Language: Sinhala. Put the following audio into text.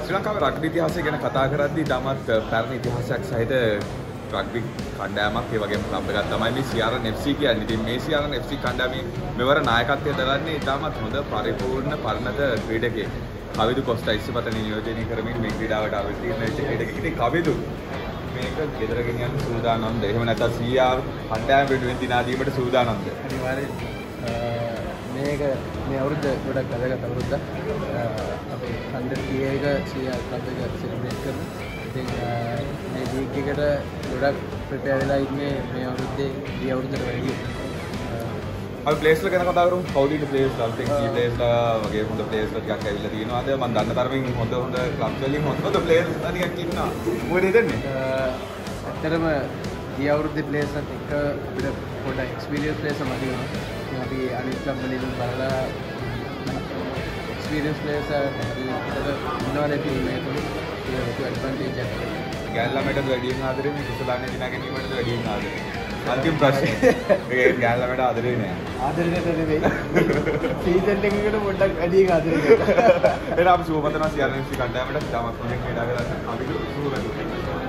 ශ්‍රී ලංකාවේ රග්බි ඉතිහාසය ගැන කතා කරද්දී තාමත් පැරණි ඉතිහාසයක් සහිත රග්බි කණ්ඩායමක් ඒ වගේම ක්ලබ් එකක් තමයි මේ CRN FC කියන්නේ. ඉතින් මේ CRN FC කණ්ඩායමේ මෙවර නායකත්වය දරන්නේ තාමත් හොඳ පරිපූර්ණ පරිණත ක්‍රීඩකයෙක්. කවිදු කොස්ටා ඉස්පතනේ නියෝජනය කරමින් මේ ක්‍රීඩාවට අවතීර්ණ වෙච්ච ක්‍රීඩකයෙක්. ඉතින් කවිදු මේක ගෙදර ගෙනියන්න සූදානම්ද? එහෙම නැත්නම් CR කණ්ඩායම වෙනුවෙන් දිනා දීමට සූදානම්ද? අනිවාර්යෙන් මේක මේ අවුරුද්ද ගොඩක් වැදගත් අවුරුද්දක්. අපේ අන්ඩර් 30 එක CR ක්ලබ් එක සෙලිබ්‍රේට් කරනවා. ඉතින් මේ ලීග් එකට ගොඩක් ප්‍රිපෙයාර් වෙලා ඉන්නේ මේ අවුරුද්දේ ඊ අවුරුද්දට වැඩිය. අපි ප්ලේස්ලා ගැන කතා කරමු. කවුද ඉන්න ප්ලේස්ලා? ටෙක් ප්ලේස්ලා වගේ හොඳ ප්ලේස්ලා ටිකක් ඇවිල්ලා තියෙනවා. අද මම දන්න තරමින් හොඳ ක්ලබ් වලින් හොඳ ප්ලේස්ලා ටිකක් ඉන්නවා. මොකද හිතන්නේ? ඇත්තටම ඊ අවුරුද්දේ ප්ලේස්ලාත් එක්ක අපිට පොඩ එක්ස්පීරියන්ස් ප්ලේස් එකක් ලැබුණා. අපි අනිත් ක්ලබ් වලින් බලලා එක්ස්පීරියන්ස් ප්ලේස් එකකට ඉන්නවනේ ටීම් එකට ඒක ඇඩ්වාන්ටේජ් එකක්. ගෑල්ලාමටද වැඩියෙන් ආදරේ මේ කුසලානේ දිනා ගැනීමටද වැඩියෙන් ආදරේ? අන්තිම ප්‍රශ්නේ. ඒක ගෑල්ලාමට ආදරේ නෑ. ආදරේ නෙවෙයි. සීසන් එකකට පොඩ්ඩක් වැඩියෙන් ආදරේ කරා. එහෙනම් අපි සුබපතනවා CRN FC කණ්ඩායමට තාමත් හොඳින් ක්‍රීඩා කරලා අපි සුබ වෙනවා.